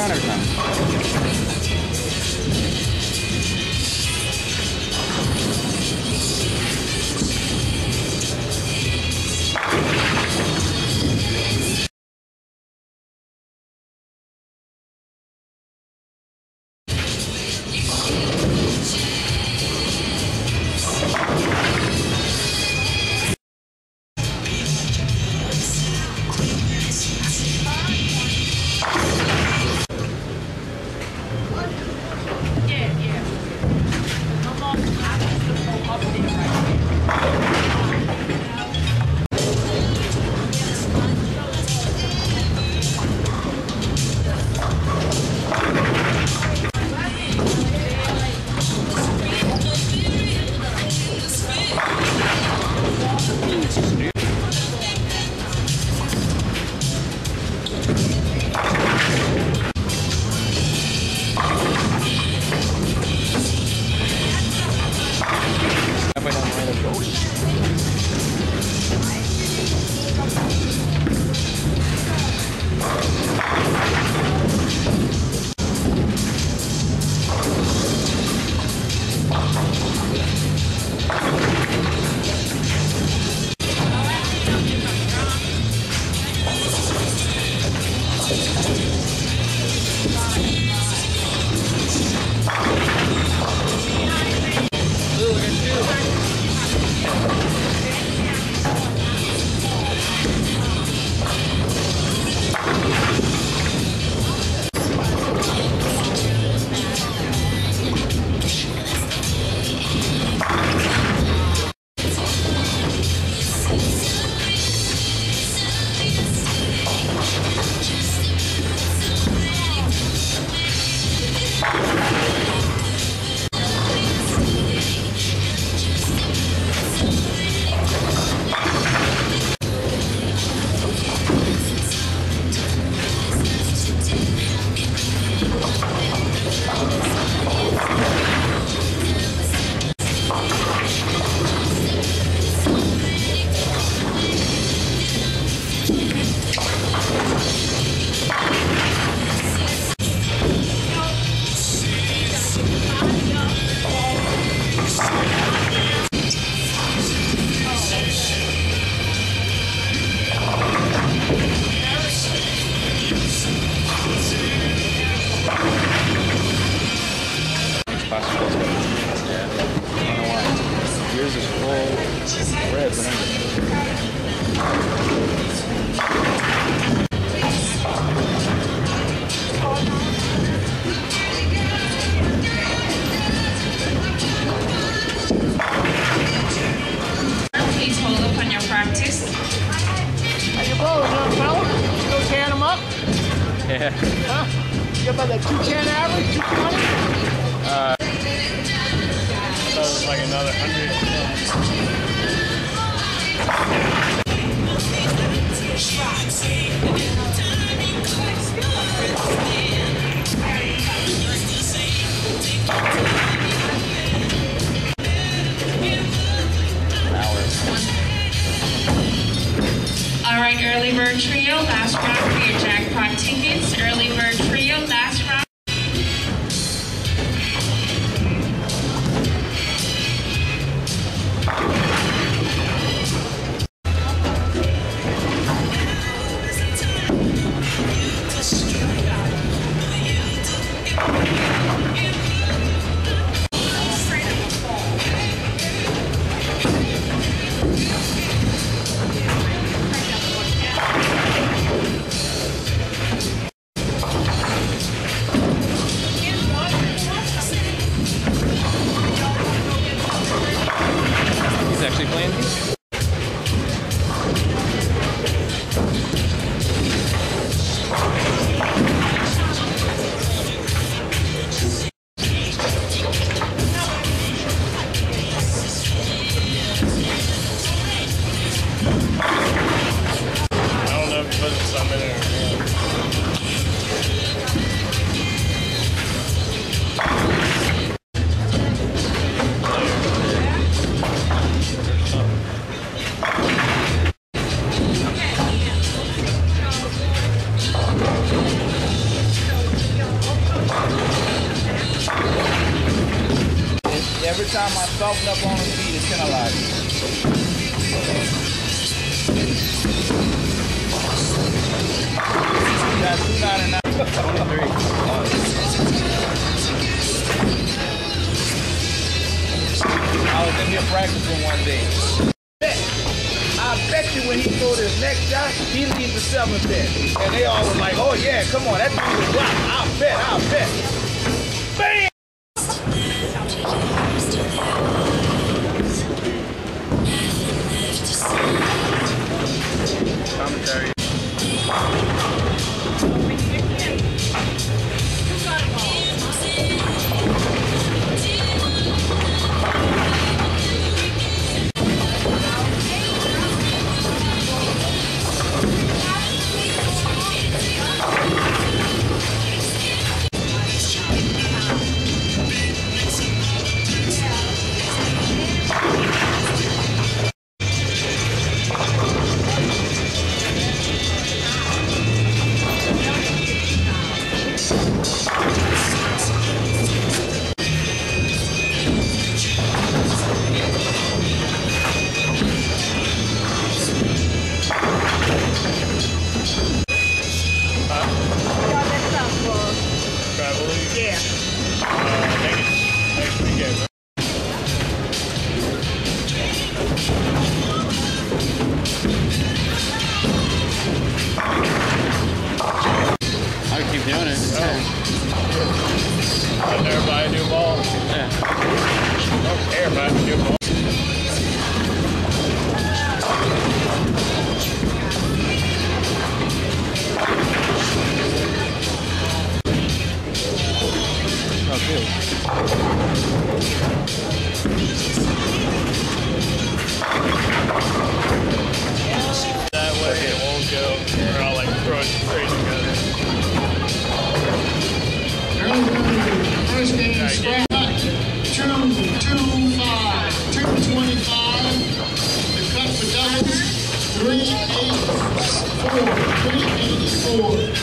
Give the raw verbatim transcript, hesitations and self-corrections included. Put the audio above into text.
on every time. Yeah. Huh? You about that two ten average, two twenty? Uh, I thought it was like another hundred. All right, early bird trio, last round for your jackpot tickets. Early bird trio, last round. Actually playing? I don't know if he puts some in there. bet you when he throw this next shot, he leaves the seventh there. And they all were like, oh yeah, come on, that dude is rock. I'll bet, I'll bet. Bam! Commentary. That way it won't go, or I'll like throw it straight together. First game spot, two, two, five, two twenty-five. The cut for doubles, three eighty-four, three eighty-four.